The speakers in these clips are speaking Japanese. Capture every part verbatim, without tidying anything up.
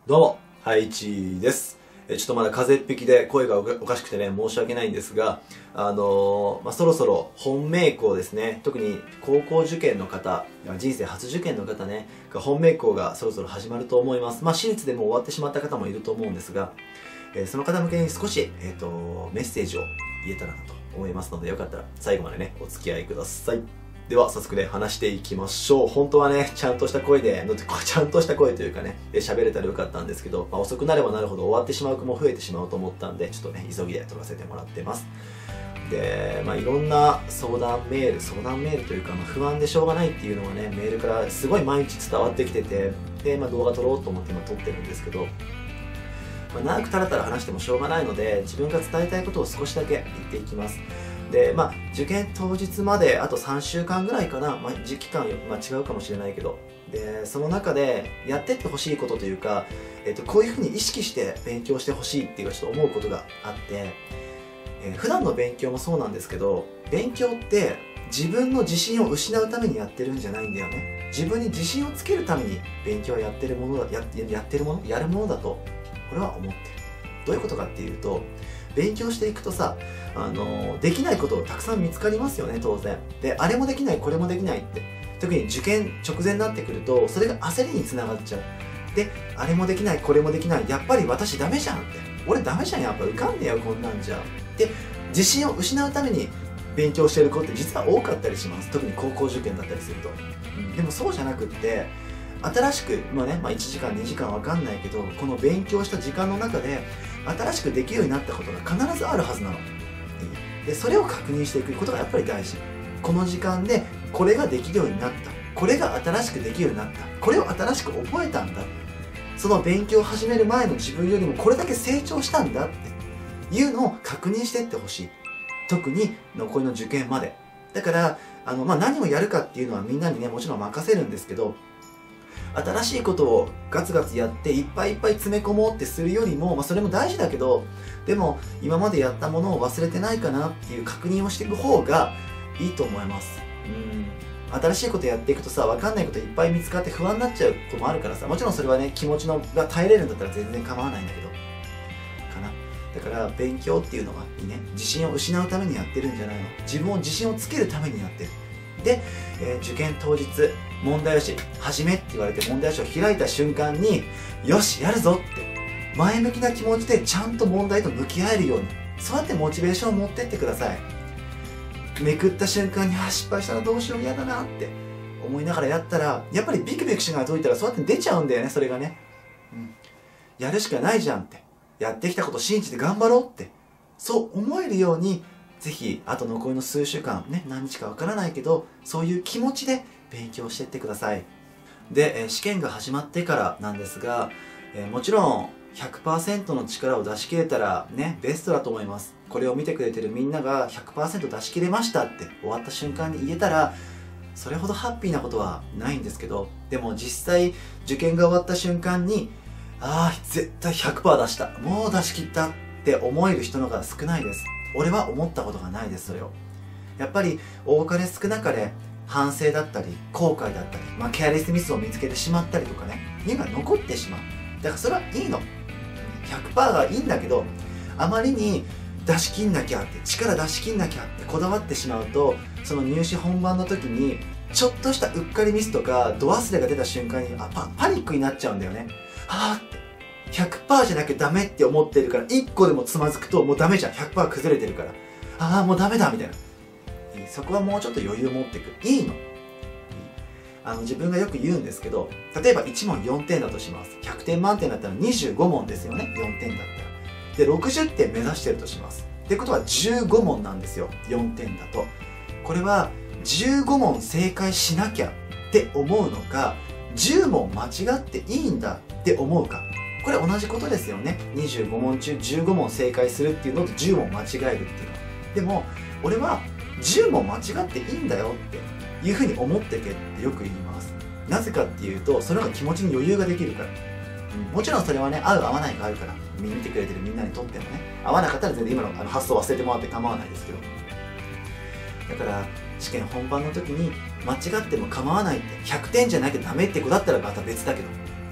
どうも、ハイチです。えちょっとまだ風邪っ引きで声がおかしくてね、申し訳ないんですが、あのー、まあ、そろそろ本命校ですね、特に高校受験の方、人生初受験の方ね、本命校がそろそろ始まると思います。まあ、私立でもう終わってしまった方もいると思うんですが、えー、その方向けに少し、えーと、メッセージを言えたらなと思いますので、よかったら最後までね、お付き合いください。では早速ね、話していきましょう。本当はね、ちゃんとした声で、ちゃんとした声というかね、喋れたらよかったんですけど、まあ、遅くなればなるほど終わってしまう子も増えてしまうと思ったんで、ちょっとね、急ぎで撮らせてもらってます。で、まあ、いろんな相談メール、相談メールというか、まあ、不安でしょうがないっていうのがね、メールからすごい毎日伝わってきてて、で、まあ、動画撮ろうと思って今撮ってるんですけど、まあ、長くたらたら話してもしょうがないので、自分が伝えたいことを少しだけ言っていきます。で、まあ、受験当日まであとさんしゅうかんぐらいかな、まあ、時期間、まあ、違うかもしれないけど、で、その中でやってってほしいことというか、えっと、こういうふうに意識して勉強してほしいっていうかちょっと思うことがあって、えー、普段の勉強もそうなんですけど、勉強って自分の自信を失うためにやってるんじゃないんだよね。自分に自信をつけるために勉強をやってるものだ、や、やってるもの、やるものだと、俺は思ってる。どういうことかっていうと、勉強していくとさ、あのできないことたくさん見つかりますよね、当然。で、あれもできないこれもできないって、特に受験直前になってくるとそれが焦りにつながっちゃう。で、あれもできないこれもできない、やっぱり私ダメじゃんって、俺ダメじゃん、やっぱ受かんねえよこんなんじゃで、自信を失うために勉強してる子って実は多かったりします。特に高校受験だったりすると、うん、でもそうじゃなくって、新しく、まあね、まあ、いちじかんにじかんわかんないけど、この勉強した時間の中で新しくできるようになったことが必ずあるはずなの。で、それを確認していくことがやっぱり大事。この時間でこれができるようになった、これが新しくできるようになった、これを新しく覚えたんだ、その勉強を始める前の自分よりもこれだけ成長したんだっていうのを確認していってほしい。特に残りの受験まで。だからあの、まあ、何をやるかっていうのはみんなにね、もちろん任せるんですけど、新しいことをガツガツやっていっぱいいっぱい詰め込もうってするよりも、まあ、それも大事だけど、でも今までやったものを忘れてないかなっていう確認をしていく方がいいと思います。うん、新しいことやっていくとさ、分かんないこといっぱい見つかって不安になっちゃうこともあるからさ、もちろんそれはね、気持ちのが耐えれるんだったら全然構わないんだけどかな。だから勉強っていうのがいいね、自信を失うためにやってるんじゃないの、自分を自信をつけるためにやってる。で、えー、受験当日問題用紙始めって言われて問題用紙を開いた瞬間に、よしやるぞって前向きな気持ちでちゃんと問題と向き合えるように、そうやってモチベーションを持ってってください。めくった瞬間に、あ、失敗したらどうしよう、嫌だなって思いながらやったら、やっぱりビクビクしながら解いたらそうやって出ちゃうんだよね、それがね、うん、やるしかないじゃんって、やってきたこと信じて頑張ろうって、そう思えるように、ぜひあと残りの数週間ね、何日かわからないけど、そういう気持ちで勉強していってください。で、え試験が始まってからなんですが、えもちろん ひゃくパーセント の力を出し切れたらね、ベストだと思います。これを見てくれてるみんなが ひゃくパーセント 出し切れましたって終わった瞬間に言えたら、それほどハッピーなことはないんですけど、でも実際受験が終わった瞬間に、ああ絶対 ひゃくパーセント 出した、もう出し切ったって思える人の方が少ないです。俺は思ったことがないです。それをやっぱり多かれ少なかれ反省だったり後悔だったり、まあ、ケアレスミスを見つけてしまったりとかね、家が残ってしまう。だからそれはいいの、 ひゃくパーセント がいいんだけど、あまりに出し切んなきゃって、力出し切んなきゃってこだわってしまうと、その入試本番の時にちょっとしたうっかりミスとかド忘れが出た瞬間にあ パ, パニックになっちゃうんだよね。はあって、ひゃくパーセント じゃなきゃダメって思ってるから、いっこでもつまずくともうダメじゃん、 ひゃくパーセント 崩れてるから、ああもうダメだみたいな。そこはもうちょっと余裕を持っていく、いいの。あの自分がよく言うんですけど、例えばいち問よんてんだとします。ひゃくてん満点だったらにじゅうご問ですよね、よんてんだったら。でろくじゅってん目指してるとします。ってことはじゅうご問なんですよ、よんてんだと。これはじゅうご問正解しなきゃって思うのか、じゅう問間違っていいんだって思うか、これ同じことですよね。にじゅうご問中じゅうご問正解するっていうのとじゅう問間違えるっていうのは。でも俺はじゅう問間違っていいんだよっていうふうに思ってけってよく言います。なぜかっていうと、それが気持ちに余裕ができるから、うん、もちろんそれはね、合う合わないがあるから、見てくれてるみんなにとってもね、合わなかったら全然今のあの発想忘れてもらって構わないですけど、だから試験本番の時に間違っても構わないって、ひゃくてんじゃなきゃダメって子だったらまた別だけど、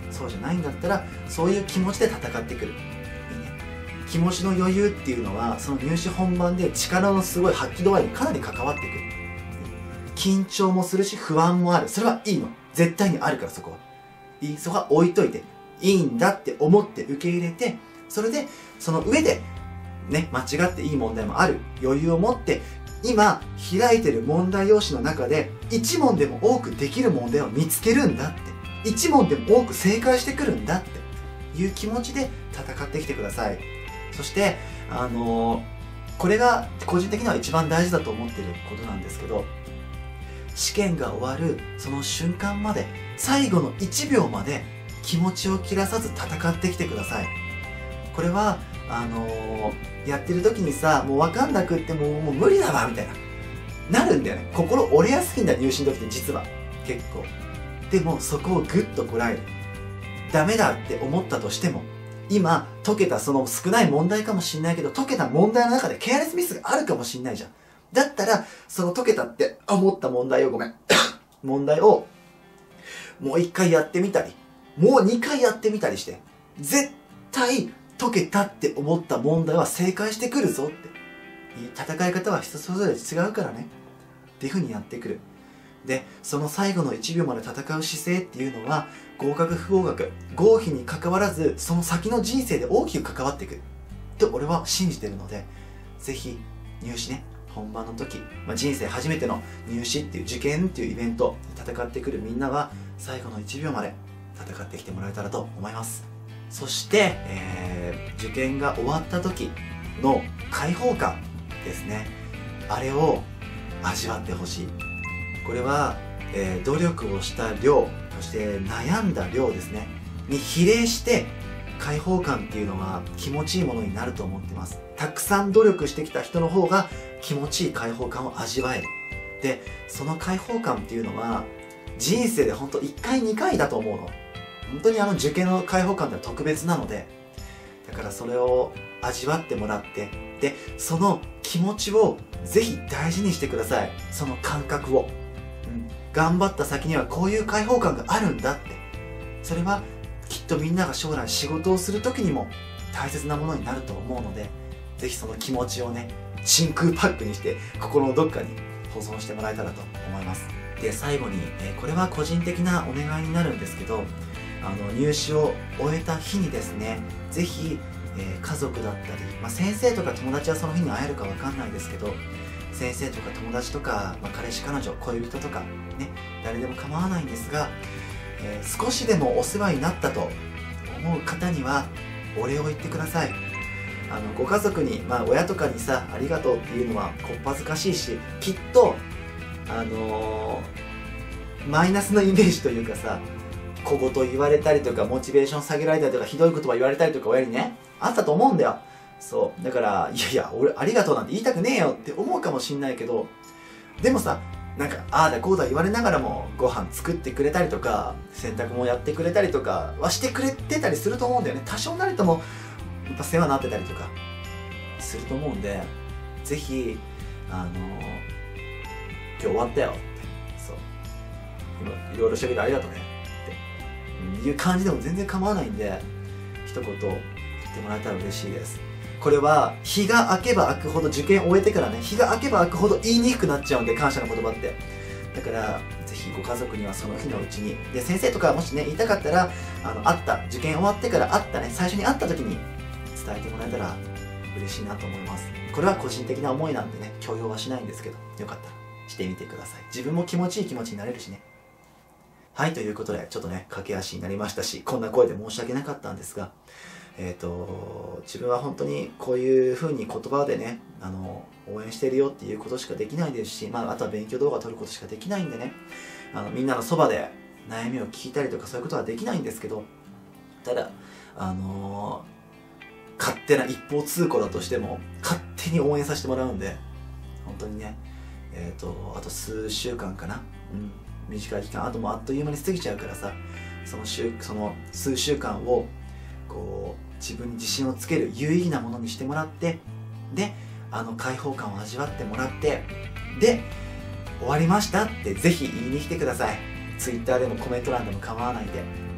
そうじゃないんだったらそういう気持ちで戦ってくる。いいね。気持ちの余裕っていうのはその入試本番で力のすごい発揮度合いにかなり関わってくる。緊張もするし不安もある。それはいいの。絶対にあるから、そこはいい。そこは置いといていいんだって思って受け入れて、それでその上でね、間違っていい問題もある余裕を持って、今開いてる問題用紙の中でいち問でも多くできる問題を見つけるんだって、いち問でも多く正解してくるんだっていう気持ちで戦ってきてください。そしてあのー、これが個人的には一番大事だと思ってることなんですけど、試験が終わるその瞬間まで、最後のいちびょうまで気持ちを切らさず戦ってきてください。これはあのー、やってる時にさ、もう分かんなくってもう、もう無理だわみたいななるんだよね。心折れやすいんだ、入試の時って実は結構。でもそこをグッとこらえる。ダメだって思ったとしても、今解けたその少ない問題かもしんないけど、解けた問題の中でケアレスミスがあるかもしんないじゃん。だったらその解けたって思った問題をごめん問題をもう一回やってみたり、もう二回やってみたりして、絶対解けたって思った問題は正解してくるぞって。戦い方は人それぞれ違うからねっていう風にやってくる。で、その最後のいちびょうまで戦う姿勢っていうのは、合格不合格合否に関わらずその先の人生で大きく関わっていくと俺は信じてるので、ぜひ入試ね、本番の時、まあ、人生初めての入試っていう受験っていうイベント戦ってくるみんなは最後のいちびょうまで戦ってきてもらえたらと思います。そして、えー、受験が終わった時の解放感ですね、あれを味わってほしい。これは、えー、努力をした量、そして悩んだ量ですねに比例して解放感っていうのは気持ちいいものになると思ってます。たくさん努力してきた人の方が気持ちいい解放感を味わえる。で、その解放感っていうのは人生で本当いっかいにかいだと思うの。本当にあの受験の解放感って特別なので、だからそれを味わってもらって、でその気持ちをぜひ大事にしてください。その感覚を、うん、頑張った先にはこういう解放感があるんだって。それはきっとみんなが将来仕事をする時にも大切なものになると思うので、ぜひその気持ちをね、真空パックにして心のどっかに保存してもらえたらと思います。で、最後に、えー、これは個人的なお願いになるんですけど、あの入試を終えた日にですね、ぜひ、えー、家族だったり、まあ、先生とか友達はその日に会えるかわかんないですけど、先生とか友達とか、まあ、彼氏彼女恋人とかね、誰でも構わないんですが、えー、少しでもお世話になったと思う方にはお礼を言ってください。あのご家族に、まあ、親とかにさ、ありがとうっていうのはこっぱずかしいし、きっとあのー、マイナスのイメージというかさ、小言言われたりとかモチベーション下げられたりとかひどい言葉言われたりとか親にね、あったと思うんだよ。そうだから、いやいや俺ありがとうなんて言いたくねえよって思うかもしんないけど、でもさ、なんかああだこうだ言われながらもご飯作ってくれたりとか洗濯もやってくれたりとかはしてくれてたりすると思うんだよね。多少なりともやっぱ世話になってたりとかすると思うんで、ぜひあのー、今日終わったよって、そう今いろいろ喋ってありがとうねっていう感じでも全然構わないんで、一言言ってもらえたら嬉しいです。これは日が明けば明くほど、受験を終えてからね、日が明けば明くほど言いにくくなっちゃうんで、感謝の言葉って。だからぜひご家族にはその日のうちに、で先生とかもしね言いたかったら、あの会った受験終わってから会ったね、最初に会った時に伝えてもらえたら嬉しいなと思います。これは個人的な思いなんでね、強要はしないんですけど、よかったらしてみてください。自分も気持ちいい気持ちになれるしね。はい、ということでちょっとね駆け足になりましたし、こんな声で申し訳なかったんですが、えーと自分は本当にこういう風に言葉でね、あの応援してるよっていうことしかできないですし、まあ、あとは勉強動画を撮ることしかできないんでね、あのみんなのそばで悩みを聞いたりとかそういうことはできないんですけど、ただあのー、勝手な一方通行だとしても勝手に応援させてもらうんで、本当にね、えーとあと数週間かな、うん短い期間、あともうあっという間に過ぎちゃうからさ、その週その数週間をこう自分に自信をつける有意義なものにしてもらって、であの解放感を味わってもらって、で終わりましたってぜひ言いに来てください。ツイッターでもコメント欄でも構わないんで、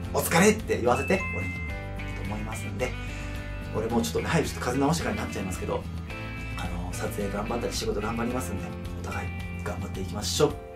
お疲れって言わせて俺にと思いますんで、俺もちょっとね早くちょっと風邪直してからになっちゃいますけど、あの撮影頑張ったり仕事頑張りますんで、お互い頑張っていきましょう。